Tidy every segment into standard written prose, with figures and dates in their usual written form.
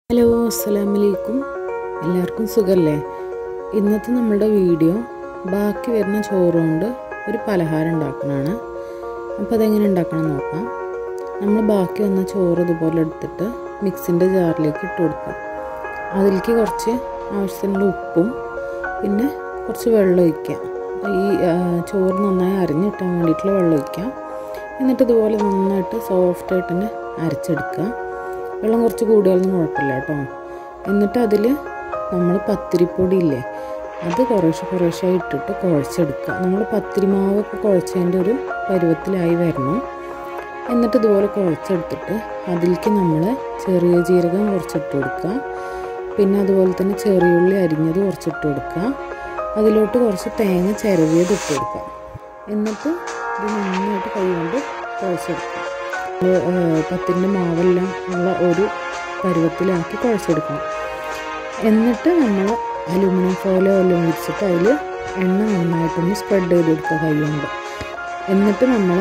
Hello അസ്സലാമലൈക്കും. എല്ലാവർക്കും സുഖമല്ലേ? ഇന്നത്തെ നമ്മളുടെ വീഡിയോ ബാക്കി വരുന്ന ചോറ് കൊണ്ട് ഒരു പലഹാരം ഉണ്ടാക്കണതാണ്. അപ്പോൾ അതെങ്ങനെ ഉണ്ടാക്കണം നോക്കാം. നമ്മൾ ബാക്കി വന്ന ചോറ് ഇതുപോലെ എടുത്തിട്ട് മിക്സിൻ്റെ ജാറിലേക്ക് ഇട്ട് കൊടുക്കാം. അതിലേക്ക് കുറച്ച് ആവശ്യത്തിനുള്ള ഉപ്പും പിന്നെ കുറച്ച് വെള്ളം ഒഴിക്കാം. ഈ ചോറ് നന്നായി അരിഞ്ഞിട്ടാൻ വേണ്ടിയിട്ടുള്ള വെള്ളം ഒഴിക്കാം. എന്നിട്ട് ഇതുപോലെ നന്നായിട്ട് സോഫ്റ്റായിട്ട് തന്നെ അരച്ചെടുക്കുക. വെള്ളം കുറച്ച് കൂടിയാലൊന്നും കുഴപ്പമില്ല കേട്ടോ. എന്നിട്ട് അതിൽ നമ്മൾ പത്തിരിപ്പൊടി ഇല്ലേ, അത് കുറേശ്ശെ ഇട്ടിട്ട് കുഴച്ചെടുക്കുക. നമ്മൾ പത്തിരി മാവൊക്കെ കുഴച്ചതിൻ്റെ ഒരു പരുവത്തിലായി വരണം. എന്നിട്ട് ഇതുപോലെ കുഴച്ചെടുത്തിട്ട് അതിലേക്ക് നമ്മൾ ചെറിയ ജീരകം കുറച്ചിട്ട് കൊടുക്കുക. പിന്നെ അതുപോലെ തന്നെ ചെറിയുള്ളി അരിഞ്ഞത് കുറച്ചിട്ട് കൊടുക്കുക. അതിലോട്ട് കുറച്ച് തേങ്ങ ചിരവിയത് ഇട്ട് കൊടുക്കുക. എന്നിട്ട് ഇത് നന്നായിട്ട് കൈ കൊണ്ട് കുഴച്ചെടുക്കുക. പത്തിൻ്റെ മാവെല്ലാം ഉള്ള ഒരു പരുവത്തിലാക്കി കുഴച്ചെടുക്കണം. എന്നിട്ട് നമ്മൾ അലുമിനിയം ഫോയിലോ എല്ലാം വിരിച്ചിട്ട് അതിൽ എണ്ണ നന്നായിട്ടൊന്ന് സ്പ്രെഡ് ചെയ്ത് കൊടുക്കുക കൈ കൊണ്ട്. എന്നിട്ട് നമ്മൾ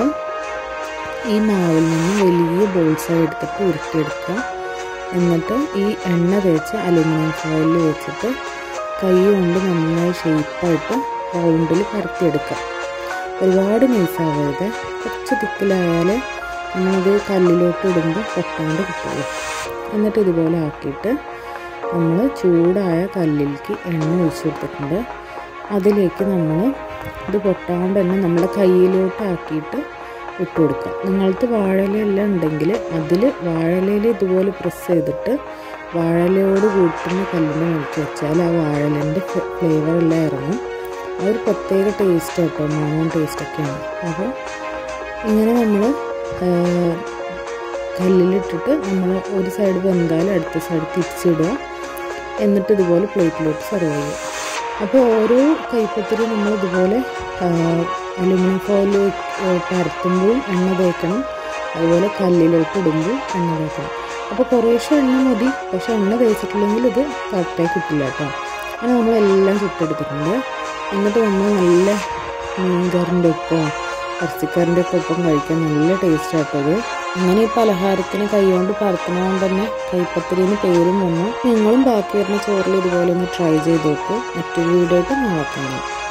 ഈ മാവിൽ നിന്ന് വലിയ ബോൾസായി എടുത്തിട്ട് ഉരുട്ടിയെടുക്കുക. എന്നിട്ട് ഈ എണ്ണ തേച്ച് അലുമിനിയം ഫോയിലിൽ വെച്ചിട്ട് കൈ കൊണ്ട് നന്നായി ഷേപ്പായിട്ട് റൗണ്ടിൽ പരത്തിയെടുക്കുക. ഒരുപാട് നൈസാവരുത്, കുറച്ച് തിക്കിലായാൽ നമ്മളത് കല്ലിലോട്ട് ഇടുമ്പോൾ പൊട്ടാണ്ട് കിട്ടുള്ളൂ. എന്നിട്ട് ഇതുപോലെ ആക്കിയിട്ട് നമ്മൾ ചൂടായ കല്ലിലേക്ക് എണ്ണ ഒഴിച്ച് കൊടുത്തിട്ടുണ്ട്. അതിലേക്ക് നമ്മൾ ഇത് പൊട്ടാണ്ട് തന്നെ നമ്മുടെ കയ്യിലോട്ട് ആക്കിയിട്ട് ഇട്ട് കൊടുക്കുക. നിങ്ങൾക്ക് വാഴയിലെല്ലാം ഉണ്ടെങ്കിൽ അതിൽ വാഴയിലയിൽ ഇതുപോലെ പ്രസ് ചെയ്തിട്ട് വാഴയിലയോട് കൂട്ടുന്ന കല്ലിൻ്റെ മുകളിൽ വെച്ചാൽ ആ വാഴയിലേൻ്റെ ഫ്ലേവറെല്ലാം ഇറങ്ങും. അതൊരു പ്രത്യേക ടേസ്റ്റ് കേട്ടോ, മാങ്ങ ടേസ്റ്റൊക്കെയാണ്. അപ്പോൾ ഇങ്ങനെ നമ്മൾ കല്ലിലിട്ടിട്ട് നമ്മൾ ഒരു സൈഡ് വെന്താൽ അടുത്ത സൈഡ് തിരിച്ചിടുക. എന്നിട്ട് ഇതുപോലെ പ്ലേറ്റിലോട്ട് സെർവ് ചെയ്യുക. അപ്പോൾ ഓരോ കൈപ്പത്തിരി നമ്മൾ ഇതുപോലെ അലുമിനിയം ഫോയിൽ പരത്തുമ്പോഴും എണ്ണ തേക്കണം, അതുപോലെ കല്ലിലോട്ട് ഇടുമ്പോൾ എണ്ണ തേക്കണം. അപ്പോൾ കുറേശ്ശെ എണ്ണ മതി, പക്ഷെ എണ്ണ തേച്ചിട്ടില്ലെങ്കിൽ ഇത് കറക്റ്റായി കിട്ടില്ല കേട്ടോ. അങ്ങനെ നമ്മളെല്ലാം ചുട്ടെടുത്തിട്ടുണ്ട്. എന്നിട്ട് നമ്മൾ നല്ല മീൻകറിൻ്റെ ഒപ്പം ഇറച്ചിക്കറിൻ്റെ ഒക്കെ ഒപ്പം കഴിക്കാൻ നല്ല ടേസ്റ്റ് ആട്ടത്. അങ്ങനെ ഈ പലഹാരത്തിന് കൈകൊണ്ട് പരത്തുന്നതുകൊണ്ട് തന്നെ കൈപ്പത്തിരിന്ന് പേരും വന്നു. നിങ്ങളും ബാക്കി വരുന്ന ചോറിൽ ഇതുപോലെ ഒന്ന് ട്രൈ ചെയ്ത് നോക്കൂ. മറ്റൊരു വീഡിയോ ആയിട്ട് നോക്കാം.